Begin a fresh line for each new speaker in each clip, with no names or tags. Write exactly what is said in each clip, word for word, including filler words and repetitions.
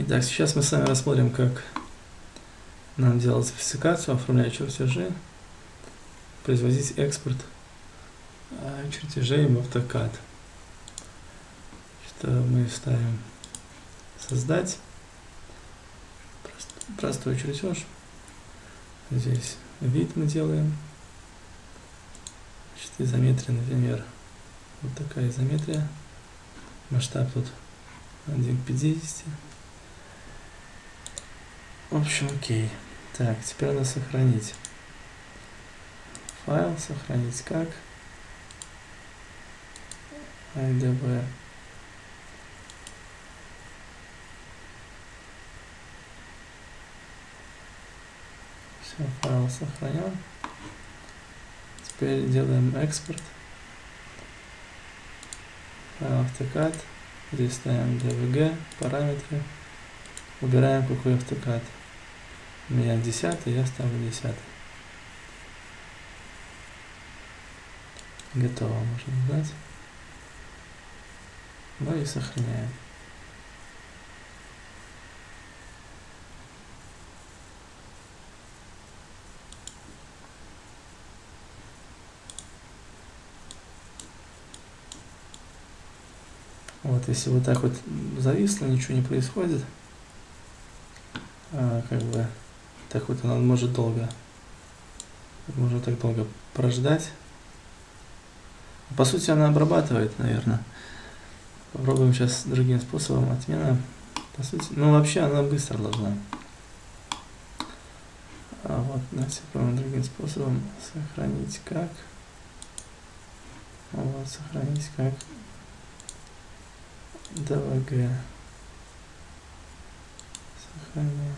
Итак, сейчас мы с вами рассмотрим, как нам делать спецификацию, оформлять чертежи, производить экспорт чертежей в автокад. Что мы ставим создать, простой чертеж. Здесь вид мы делаем. Значит, изометрия, например, вот такая изометрия. Масштаб тут один к пятидесяти. В общем, окей. Так, теперь надо сохранить файл, сохранить как idv. Все, файл сохранен. Теперь делаем экспорт. Файл автокад. Здесь ставим dvg, параметры. Выбираем, какой автокад. У меня десятый, я ставлю десятый. Готово, можно ждать. Ну и сохраняем. Вот, если вот так вот зависло, ничего не происходит, а, как бы так вот она может долго, можно так долго прождать. По сути, она обрабатывает, наверное. Попробуем сейчас другим способом. Отмена. По сути, ну вообще она быстро должна. А вот, давайте попробуем другим способом. Сохранить как. Вот, сохранить как dvg. Сохраняем.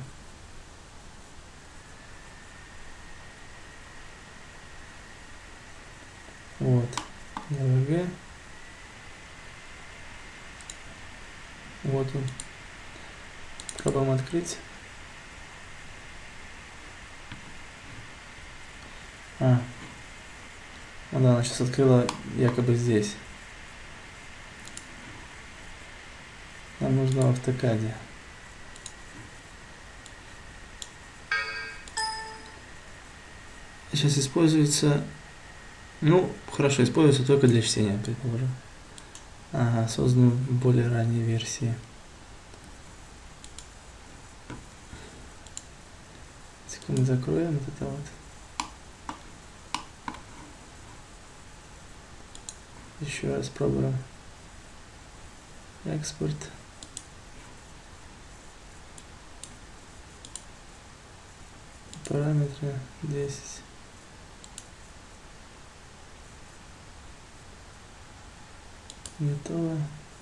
Вот, dvg. Вот он. Пробуем открыть. А, ну да, она сейчас открыла якобы здесь. Нам нужно в автокаде. Сейчас используется, ну, хорошо, используется только для чтения, предположим. Ага, создан в более ранней версии. Секунду, закроем вот это вот. Еще раз пробуем. Экспорт. Параметры десять. Готово.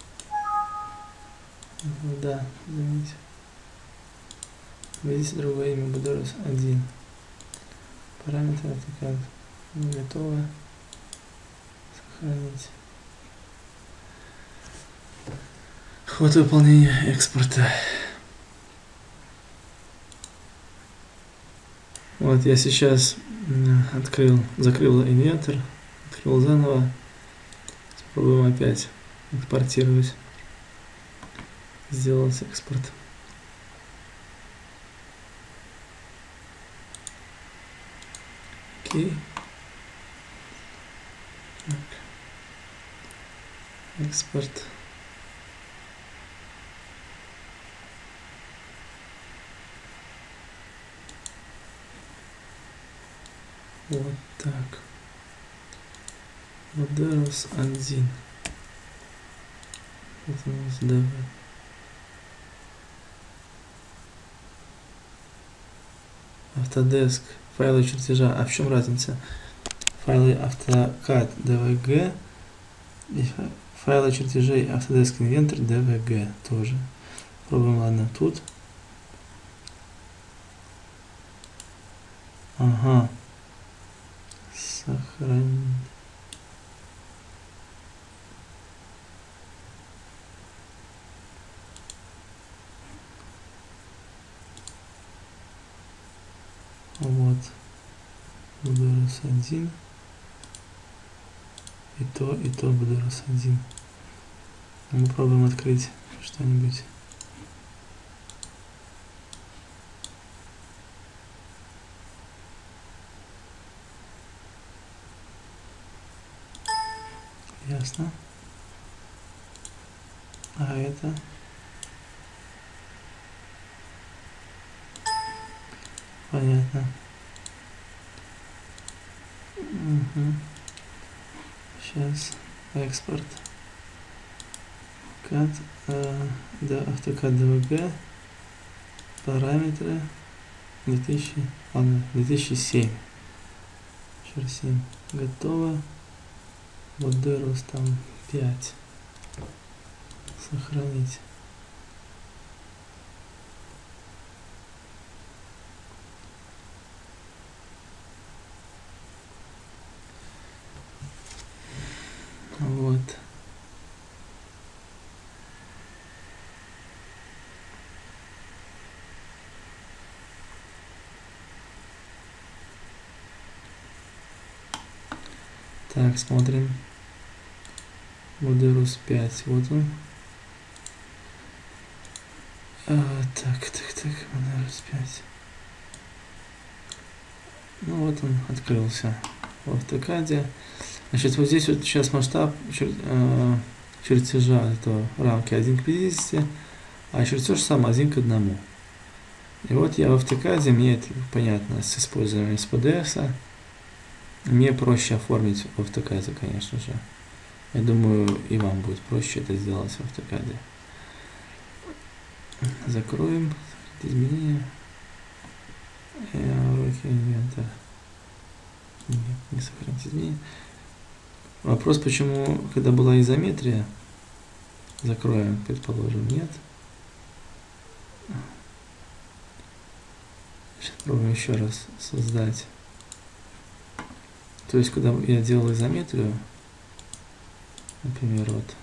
Да, заметьте. Введите другое имя, Buderus один. Параметры автокад. Готово. Сохранить. Ход выполнения экспорта. Вот я сейчас открыл, закрыл инвентор, открыл заново. Попробуем опять экспортировать. Сделать экспорт. Окей. Так. Экспорт. Вот так. Buderus один. Это у нас dv. Autodesk. Файлы чертежа. А в чем разница? Файлы автокад dvg и файлы чертежей Autodesk Inventor dvg тоже. Пробуем, ладно, тут. Ага. Сохранить. Вот. Buderus один. И то, и то Buderus один. Мы пробуем открыть что-нибудь. Ясно. А это? Понятно. Угу. Сейчас экспорт. Кат, э, да, автокад ДВГ. Параметры две тысячи, ладно, две тысячи семь. шар семь. Готово. Модерус там пять. Сохранить. Вот. Так, смотрим. Модерус пять. Вот он. А, так, так, так. Модерус пять. Ну вот он открылся в автокаде. Значит, вот здесь вот сейчас масштаб чер, э, чертежа этого рамки один к пятидесяти, а чертеж сам один к одному. И вот я в автокаде, мне это понятно, с использованием эс пи ди эс. Мне проще оформить в автокаде, конечно же. Я думаю, и вам будет проще это сделать в автокаде. Закроем изменения. Уроки инвентарь. Нет, не сохранить изменения. Вопрос, почему, когда была изометрия, закроем, предположим, нет. Сейчас пробуем еще раз создать. То есть, когда я делал изометрию, например, вот,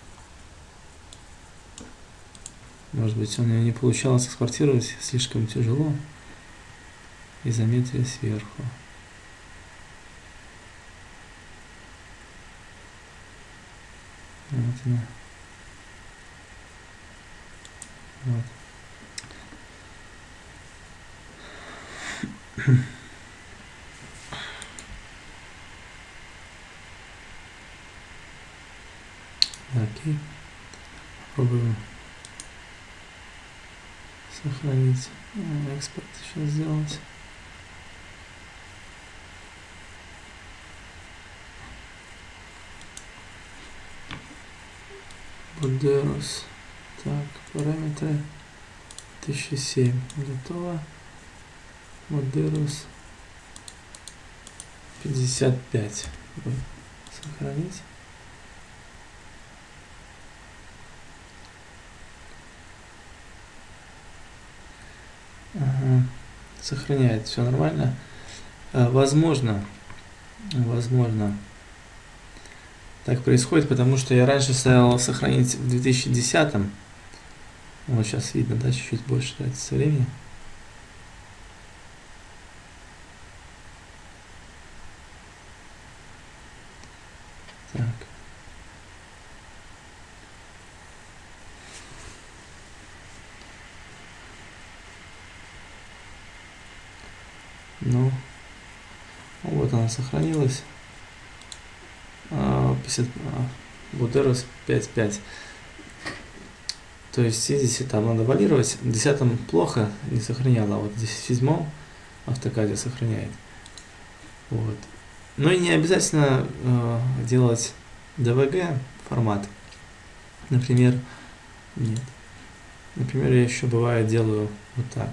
может быть, у меня не получалось экспортировать, слишком тяжело. Изометрия сверху. Вот она. Вот. Окей. Попробуем сохранить экспорт сейчас сделать. Модерус. Так, параметры тысяча семь. Готово. Модерус пятьдесят пять. Сохранить. Ага. Сохраняет, все нормально. А, возможно, возможно, так происходит, потому что я раньше ставил сохранить в две тысячи десятом. Вот сейчас видно, да, чуть-чуть больше тратится времени. Так. Ну, вот она сохранилась. пятьдесят, Модерус пять пять. То есть, видите, там надо валировать. В десятом плохо не сохраняло, а вот здесь в седьмом автокаде сохраняет. Вот. Но и не обязательно э, делать ди ви джи формат. Например, нет. Например, я еще бывает делаю вот так.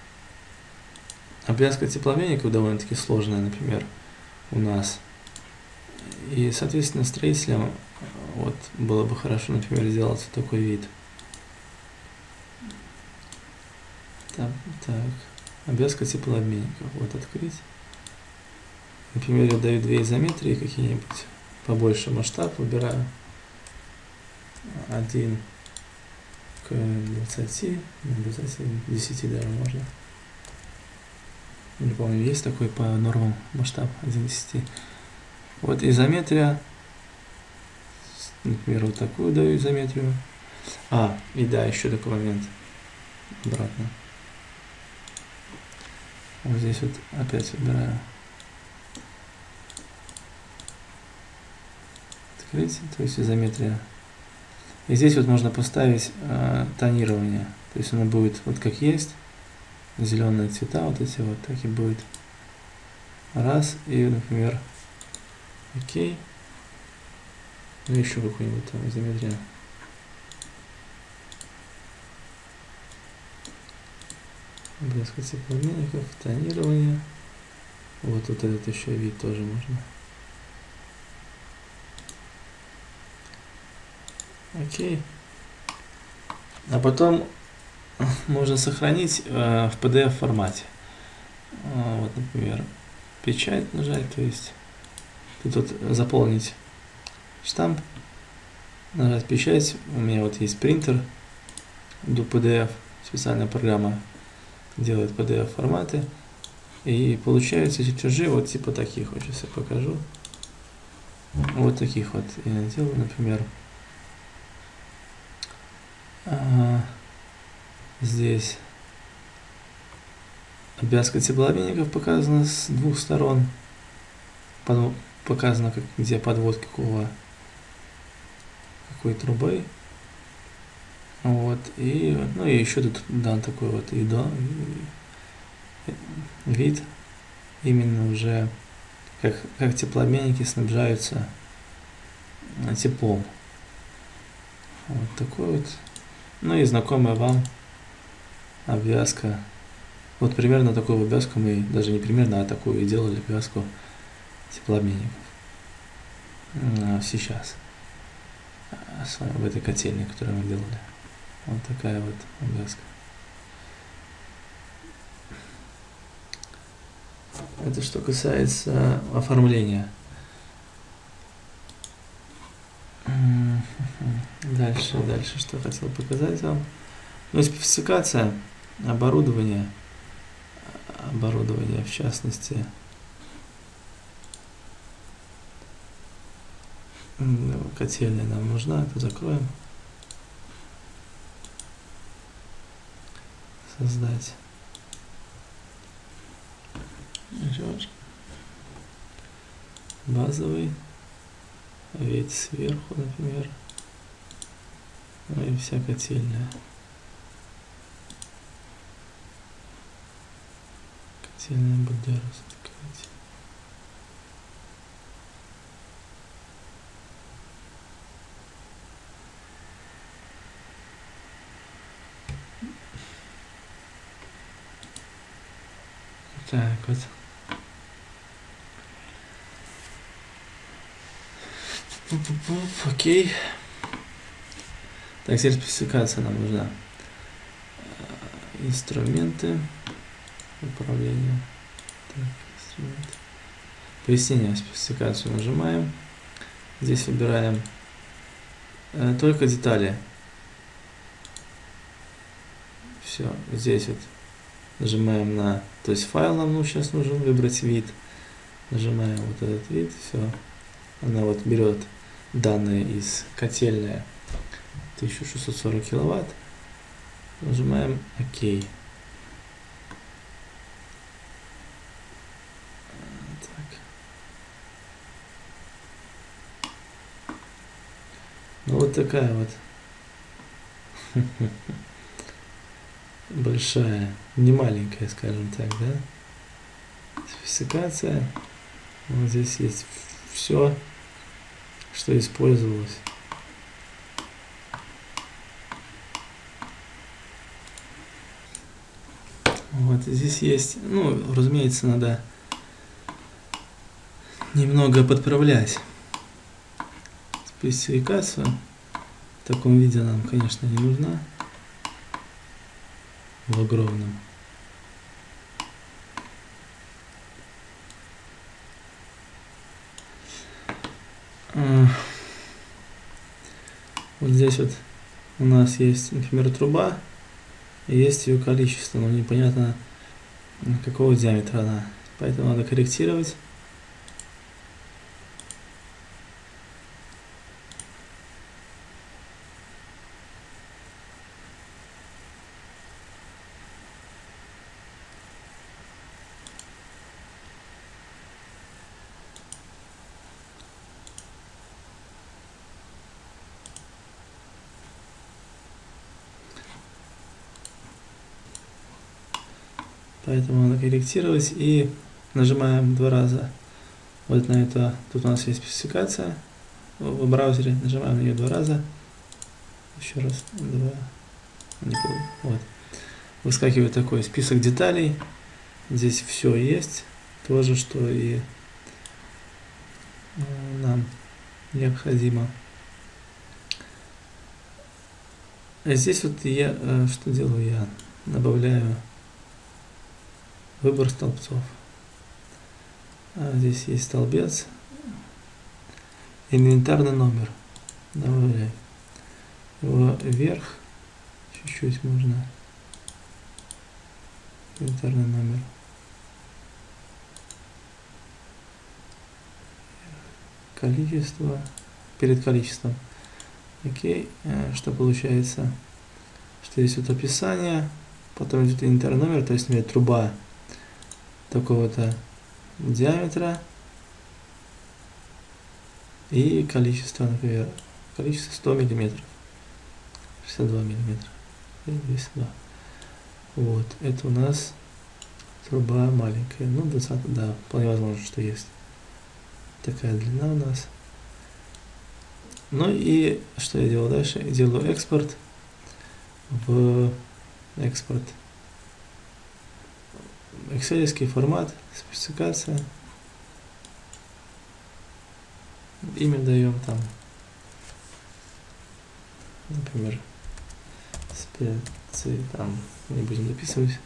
Обвязка теплообменников довольно-таки сложная, например, у нас. И, соответственно, строителям вот было бы хорошо, например, сделать вот такой вид. Так, так. Обвязка теплообменников. Вот открыть. Например, я даю две изометрии какие-нибудь, побольше масштаб выбираю. один к двадцати, двадцати, десяти даже можно. Не помню, есть такой по нормам масштаб один к десяти. Вот изометрия. Например, вот такую даю изометрию. А, и да, еще такой момент. Обратно. Вот здесь вот опять выбираю. Открыть, то есть изометрия. И здесь вот можно поставить э, тонирование. То есть оно будет вот как есть. Зеленые цвета вот эти вот, так и будет. Раз, и, например, окей. Ну еще какую-нибудь там изометрию. Блеск теплообменников, тонирование. Вот, вот этот еще вид тоже можно. Окей. А потом можно сохранить э, в пи ди эф формате. Э, вот, например, печать нажать, то есть тут вот заполнить штамп, нажать печать. У меня вот есть принтер до пи ди эф, специальная программа делает пи ди эф форматы, и получаются чертежи вот типа таких. Вот сейчас я покажу. Вот таких вот я делаю, например. А, здесь обвязка теплообменников показана с двух сторон. Под, показано, как, где подвод какого какой трубы. Вот. И, ну и еще тут дан такой вот и до, и, вид именно уже как, как теплообменники снабжаются теплом. Вот такой вот. Ну и знакомая вам обвязка. Вот примерно такую обвязку мы, даже не примерно, а такую и делали обвязку теплообменников. Сейчас. С вами в этой котельне, которую мы делали. Вот такая вот обвязка. Это что касается оформления. Дальше, дальше, что хотел показать вам. Ну, спецификация оборудования. Оборудование, в частности. Котельная нам нужна, это закроем. Создать. Базовый. Ведь сверху, например. Ну и вся котельная. Котельная будет открыть. Так вот. Окей. Так, теперь спецификация нам нужна. Инструменты. Управление. Так, инструменты. Пояснение, спецификацию нажимаем. Здесь выбираем э, только детали. Все, здесь вот нажимаем на, то есть файл нам ну, сейчас нужен выбрать вид. Нажимаем вот этот вид, все. Она вот берет данные из котельной тысяча шестьсот сорок киловатт. Нажимаем ОК. Так. Ну вот такая вот большая, не маленькая, скажем так, да? Спецификация. Вот здесь есть все, что использовалось. Вот здесь есть, ну, разумеется, надо немного подправлять спецификацию. В таком виде нам, конечно, не нужна. В огромном. Вот здесь вот у нас есть, например, труба, и есть ее количество, но непонятно какого диаметра она. Поэтому надо корректировать. Поэтому надо корректировать и нажимаем два раза вот на это. Тут у нас есть спецификация в браузере. Нажимаем на нее два раза. Еще раз. Два. Не помню. Вот. Выскакивает такой список деталей. Здесь все есть. То же, что и нам необходимо. А здесь вот я что делаю? Я добавляю выбор столбцов. А здесь есть столбец. Инвентарный номер. Добавляю его вверх. Чуть-чуть можно. Инвентарный номер. Количество. Перед количеством. Окей. Что получается? Что здесь вот описание. Потом идет инвентарный номер. То есть, например, труба такого-то диаметра. И количество, например, количество сто миллиметров. шестьдесят два миллиметра. И двести два. Вот. Это у нас труба маленькая. Ну, двадцать, да, вполне возможно, что есть. Такая длина у нас. Ну и что я делаю дальше? Я делаю экспорт в экспорт. Excelский формат, спецификация. Имя даем там, например, специ, там, не будем записывать.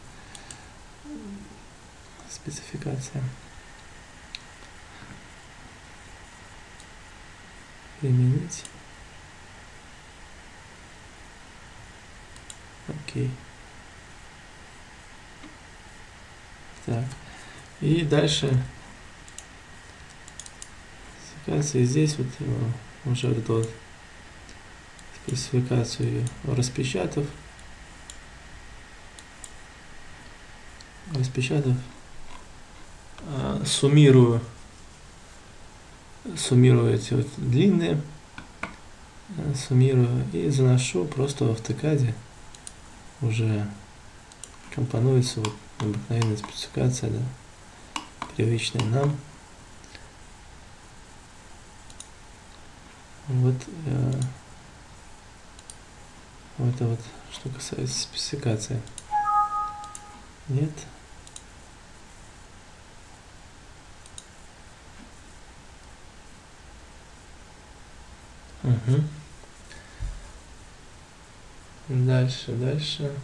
Спецификация. Применить. Окей. Так. И дальше спецификация. Здесь вот уже вот эту вот спецификацию распечатав. Распечатав. Суммирую. Суммирую эти вот длинные, суммирую и заношу просто в автокаде. Уже компонуется вот обыкновенная спецификация, да, привычная нам. Вот э, это вот что касается спецификации. Нет. Угу. Дальше, дальше.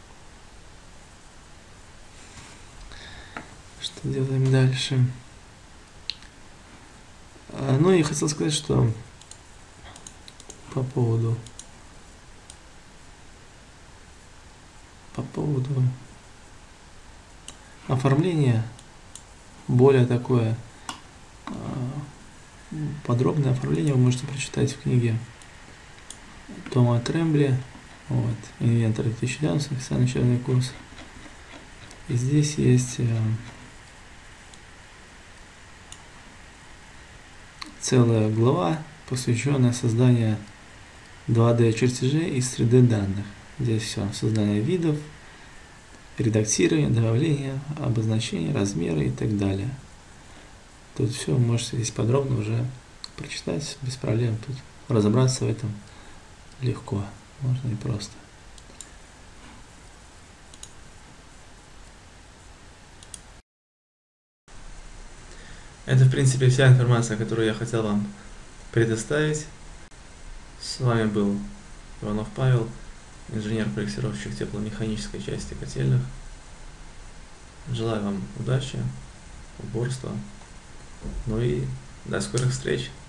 Что делаем дальше? А, ну, я хотел сказать, что по поводу по поводу оформления, более такое подробное оформление вы можете прочитать в книге Тома Трембли, вот, «Инвентор две тысячи двенадцать», официальный учебный курс. И здесь есть э, целая глава, посвященная созданию два дэ чертежей из три дэ данных. Здесь все: создание видов, редактирование, добавление, обозначение, размеры и так далее. Тут все вы можете здесь подробно уже прочитать без проблем. Тут разобраться в этом легко, можно и просто. Это, в принципе, вся информация, которую я хотел вам предоставить. С вами был Иванов Павел, инженер-проектировщик тепломеханической части котельных. Желаю вам удачи, упорства, ну и до скорых встреч!